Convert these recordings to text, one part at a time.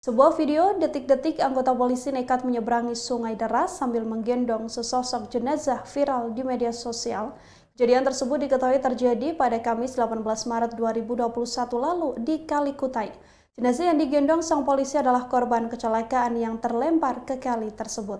Sebuah video detik-detik anggota polisi nekat menyeberangi sungai deras sambil menggendong sesosok jenazah viral di media sosial. Kejadian tersebut diketahui terjadi pada Kamis 18 Maret 2021 lalu di Kali Kutai. Jenazah yang digendong sang polisi adalah korban kecelakaan yang terlempar ke kali tersebut.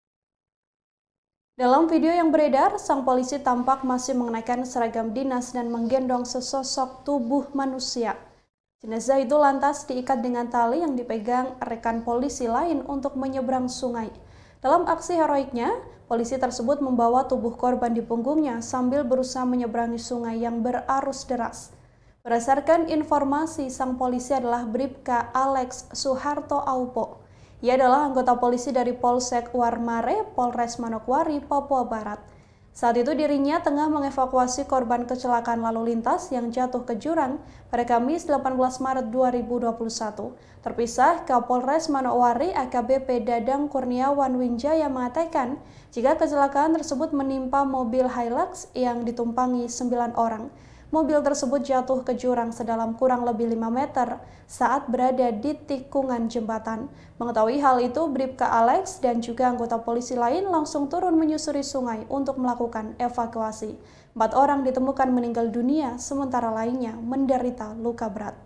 Dalam video yang beredar, sang polisi tampak masih mengenakan seragam dinas dan menggendong sesosok tubuh manusia. Jenazah itu lantas diikat dengan tali yang dipegang rekan polisi lain untuk menyeberang sungai. Dalam aksi heroiknya, polisi tersebut membawa tubuh korban di punggungnya sambil berusaha menyeberangi sungai yang berarus deras. Berdasarkan informasi, sang polisi adalah Bribka Alex Suharto Aupo. Ia adalah anggota polisi dari Polsek Warmare, Polres Manokwari, Papua Barat. Saat itu dirinya tengah mengevakuasi korban kecelakaan lalu lintas yang jatuh ke jurang pada Kamis 18 Maret 2021. Terpisah, Kapolres Manokwari AKBP Dadang Kurniawan Winjaya mengatakan jika kecelakaan tersebut menimpa mobil Hilux yang ditumpangi 9 orang. Mobil tersebut jatuh ke jurang sedalam kurang lebih 5 meter saat berada di tikungan jembatan. Mengetahui hal itu, Bribka Alex dan juga anggota polisi lain langsung turun menyusuri sungai untuk melakukan evakuasi. 4 orang ditemukan meninggal dunia, sementara lainnya menderita luka berat.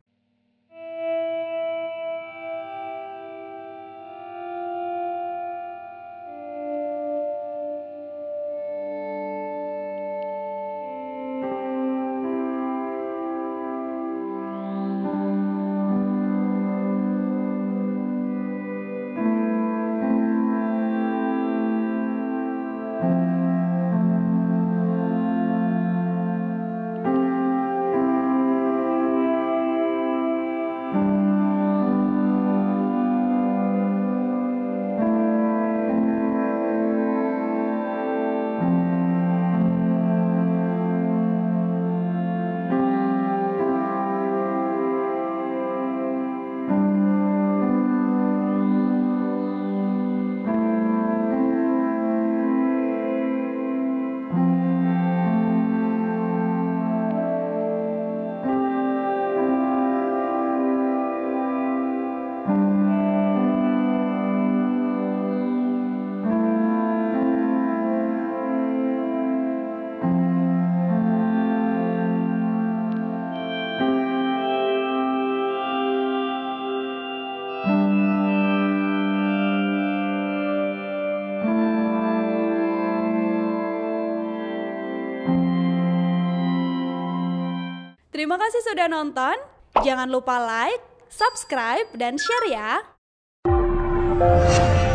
Terima kasih sudah nonton. Jangan lupa like, subscribe, dan share ya.